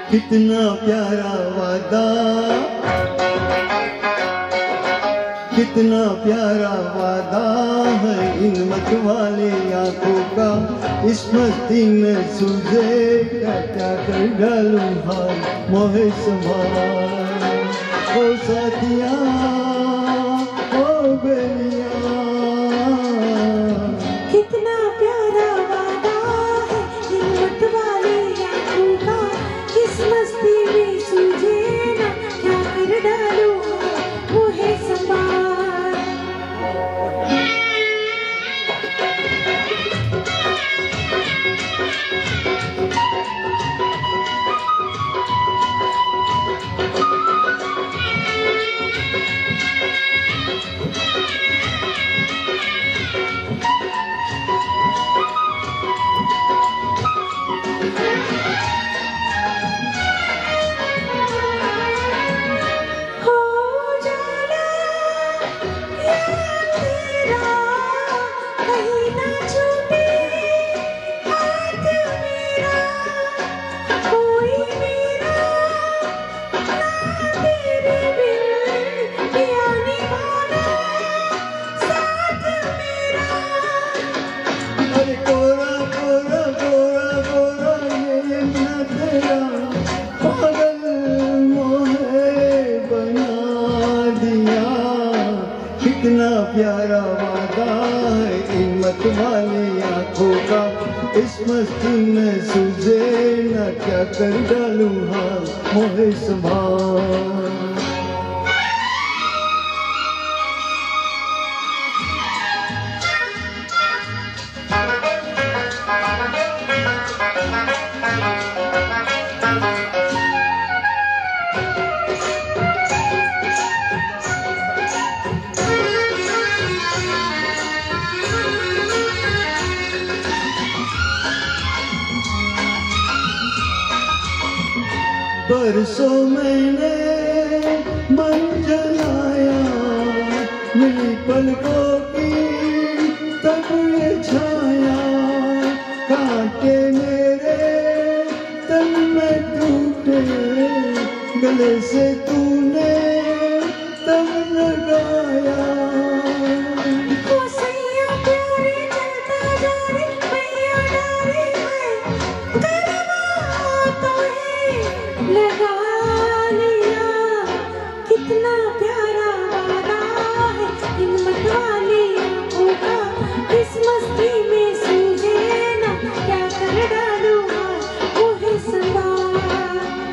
कितना प्यारा वादा, कितना प्यारा वादा है इन मत वाले आंखों का। इस मस्ती में सूझे क्या क्या कर डालूं हाल मोहे संभाल। ओ साथिया ओ बेलिया, कितना प्यारा वादा है इन मत वाले आंखों का। इस मस्ती में सूझे ना क्या कर डालूं मोहे संभाल। कितना प्यारा वादा है इन मत वाली आंखों का। इस मस्ती में सूझे न क्या कर डालूं हाल मोहे संभाल। बरसों मैंने मन जलाया, मिली पलकों की तब ये छाया। कांटे मेरे तन में टूटे, गले से तूने तब लगाया। कितना प्यारा वादा है इन मत वाली आंखों का। इस मस्ती में सूझे ना क्या कर डालूं मोहे संभाल।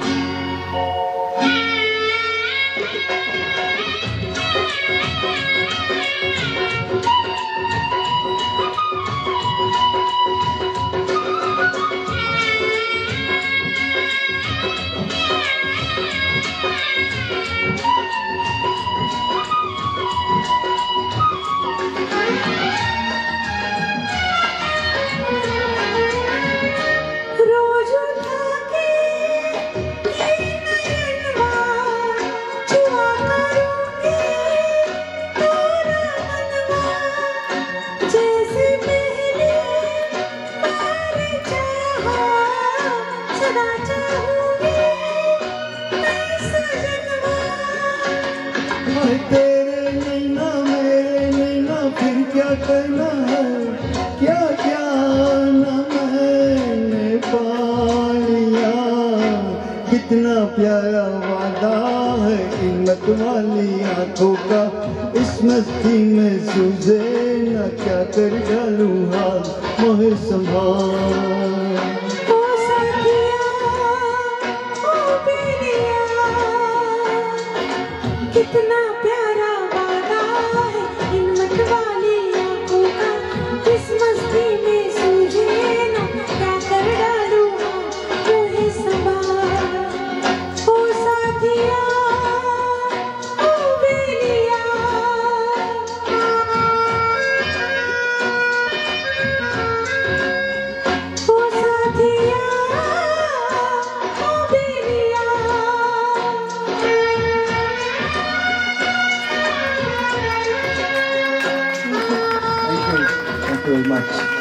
तेरे नैना मेरे नैना फिर क्या करना है, क्या क्या न मैंने पा लिया। कितना प्यारा वादा है इन मत वाली आंखों का। इस मस्ती में सूझे न क्या कर डालूं हाल मोहे संभाल। कितना प्यारा वादा है इन मत वाली आंखों का। इस मस्ती में सूझे ना क्या कर डालूं मोहे संभाल। ओ साथिया ओ बेलिया, ओ साथिया ओ बेलिया। Thank you very much.